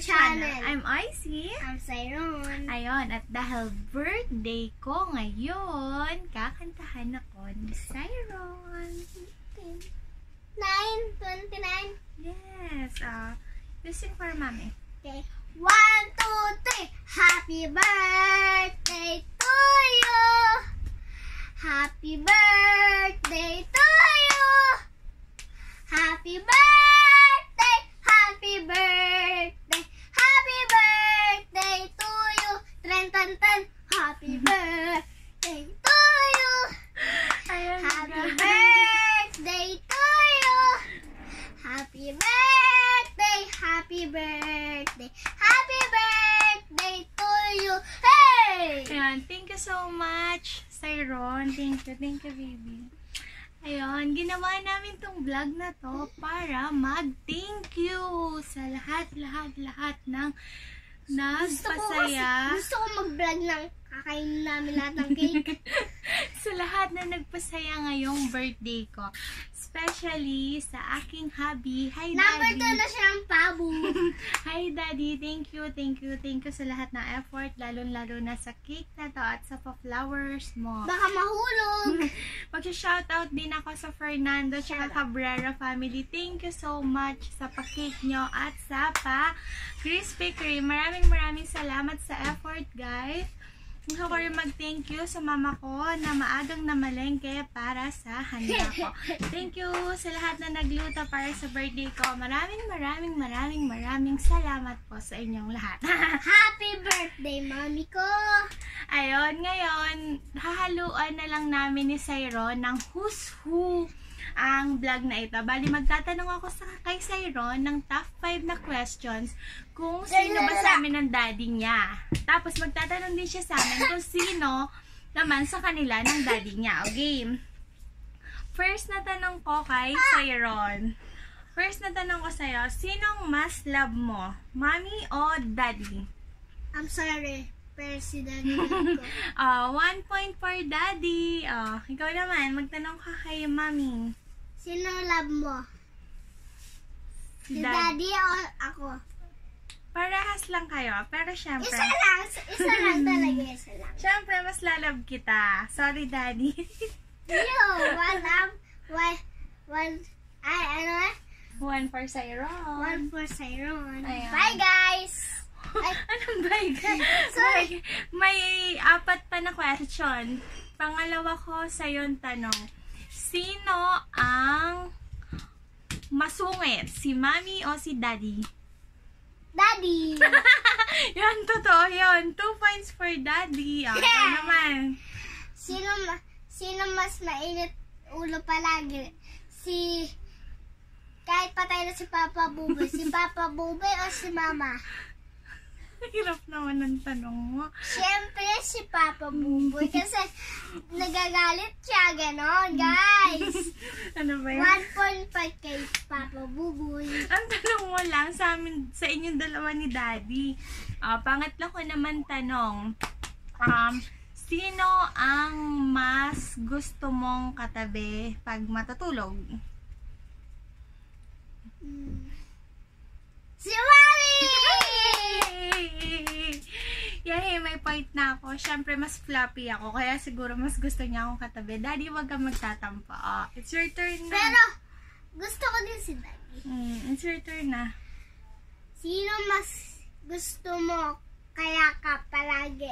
channel. I'm Icy. I'm Siron. Ayun, at dahil birthday ko ngayon, kakantahan ako ni Siron. 9:29. Yes. Listen for mommy. Okay. 1, 2, 3. Happy birthday to you. Happy birthday to you. Happy birthday. Happy birthday. Happy birthday to you. Tren, tan, tan. Happy birthday to you. Ayun, Happy guys. birthday to you. Happy birthday. Happy birthday. Happy birthday to you. Hey! Ayan, thank you so much, Siron. Thank you, baby. Ayun, ginawa namin tong vlog na to para mag-thank you sa lahat ng nagpasaya. Gusto ko mag-vlog ng kakainin namin lahat ng cake. Sa lahat na nagpasaya ngayong birthday ko. Especially sa aking hubby. Hi, Number 2 Daddy. na siya ng pabo. Hi, Daddy. Thank you sa lahat ng effort. Lalo-lalo na sa cake na to at sa pa-flowers mo. Baka mahulog. Mag-shoutout din ako sa Fernando at Cabrera family. Thank you so much sa pa-cake nyo at sa pa-Crispy Kreme. Maraming salamat sa effort, guys. Gusto ko rin mag-thank you sa mama ko na maagang namalengke para sa handa ko. Thank you sa lahat na nagluto para sa birthday ko. Maraming salamat po sa inyong lahat. Happy birthday, mami ko. Ayun, ngayon, hahaluan na lang namin ni Siron ng who's who ang vlog na ito. Bali, magtatanong ako kay Siron ng top 5 na questions kung sino ba sa amin ang daddy niya. Tapos, magtatanong din siya sa amin kung sino naman sa kanila ng daddy niya. Okay? First na tanong ko kay Siron. First na tanong ko sa'yo, sinong mas love mo? Mommy o daddy? I'm sorry, pero si daddy love ko. 1 point for daddy. Ikaw naman, magtanong ka kay mommy. Sino love mo? Si daddy o ako? Parehas lang kayo. Pero syempre, Isa lang talaga, isa lang. syempre mas lalab kita. Sorry, daddy. Yo, ano? 1 for Siron. 1 for Siron. Ayan. Bye, guys! Ay, Anong bye, guys? Sorry. May 4 pa na question. Pangalawa ko sa yung tanong. Sino ang masungit? Si mommy o si daddy? daddy! Yan, totoo yun. 2 points for daddy. Ikaw naman. Sino mas mainit ulo palagi? Kahit patay na si Papa Buboy, si Papa Buboy o si Mama? Hirap naman ang tanong mo. Siyempre si Papa Buboy kasi nagagalit siya, ganon, guys. Ano ba yun? 1 point kay Papa Buboy. Ang tanong mo lang sa amin, sa inyong dalawa ni daddy. Pangatlo ko naman tanong. Sino ang mas gusto mong katabi pag matutulog? Si Mami! Yay, may point na ako. Siyempre, mas floppy ako. Kaya siguro mas gusto niya akong katabi. Daddy, wag kang magtatampo. It's your turn na. Pero, gusto ko din si Daddy. It's your turn na. Sino mas gusto mo kaya ka palagi?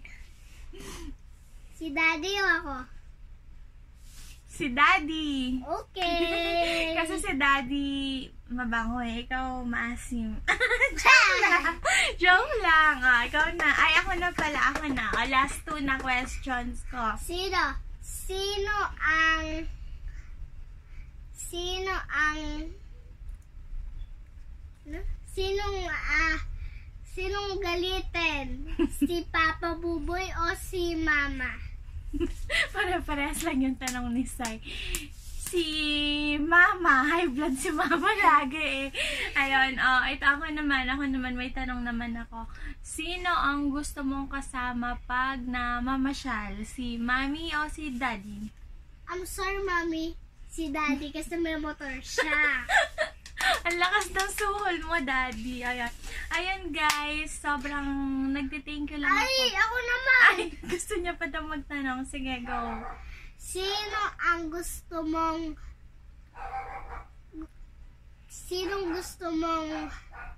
Si Daddy o ako? Si Daddy. Okay. Kasi si Daddy mabango eh. Ikaw maasim. Joke lang. Ikaw na. Ay, ako na pala. Ako na. Last 2 na questions ko. Sinong galitin? Si Papa Buboy o si Mama? Parehas lang yung tanong ni Sai. Si Mama. High blood si Mama lagi eh. Ayun. Ito ako naman. May tanong naman ako. Sino ang gusto mong kasama pag namamasyal? Si Mommy o si Daddy? I'm sorry, Mommy. Si Daddy kasi may motor siya. Ang lakas ng suhol mo, Daddy. Ayan. Ayan, guys. Sobrang nagti-thank you lang ako. Ay, ako naman. Ay, gusto niya pa daw magtanong. Sige, go. Sinong gusto mong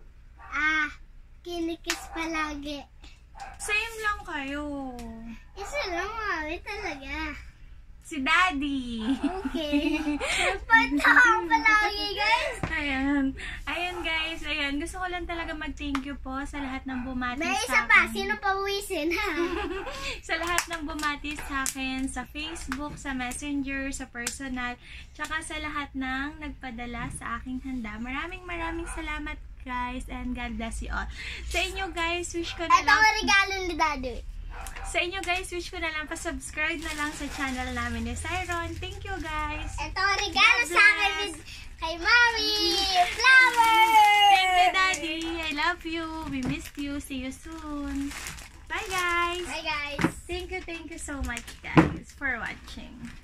kinikis palagi? Same lang kayo. Isa lang, mami, talaga. Si Daddy. Okay. Nagpatawang palagi, guys. Ayan. Ayan, guys. Ayan. Gusto ko lang talaga mag-thank you po sa lahat ng bumati May sa isa akin. pa, sino pawisin, ha? Sa lahat ng bumati sa akin, sa Facebook, sa Messenger, sa personal, tsaka sa lahat ng nagpadala sa aking handa. Maraming salamat, guys, and God bless you all. Sa inyo, guys, wish ko na Ito lang... ang regalo ni Daddy. Sa inyo, guys, wish ko na lang pa-subscribe na lang sa channel namin ni Siron. Thank you, guys. Ito ang regalo God sa akin bless. kay Mami. Flower! Thank you, Daddy. I love you. We missed you. See you soon. Bye, guys. Bye, guys. Thank you so much, guys, for watching.